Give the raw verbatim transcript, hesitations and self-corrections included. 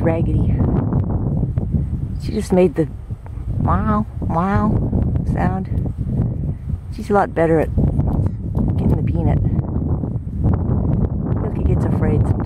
Raggedy. She just made the wow, wow sound. She's a lot better at getting the peanut. Heilke gets afraid sometimes.